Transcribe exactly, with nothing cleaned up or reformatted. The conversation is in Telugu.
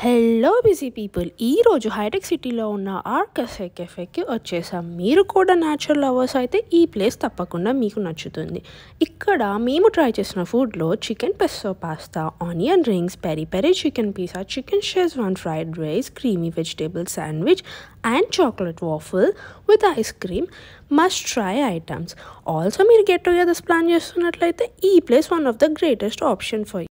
హలో బిజీ పీపుల్, ఈరోజు హైటెక్ సిటీలో ఉన్న ఆర్కసే కెఫేకి వచ్చేసాం. మీరు కూడా న్యాచురల్ లవర్స్ అయితే ఈ ప్లేస్ తప్పకుండా మీకు నచ్చుతుంది. ఇక్కడ మేము ట్రై చేసిన ఫుడ్లో chicken pesto pasta, onion rings, peri peri chicken pizza, chicken schezwan fried rice, creamy vegetable sandwich and chocolate waffle with ice cream must try items. Also మీరు గెట్ టుగెదర్స్ ప్లాన్ చేస్తున్నట్లయితే ఈ place one of the greatest option for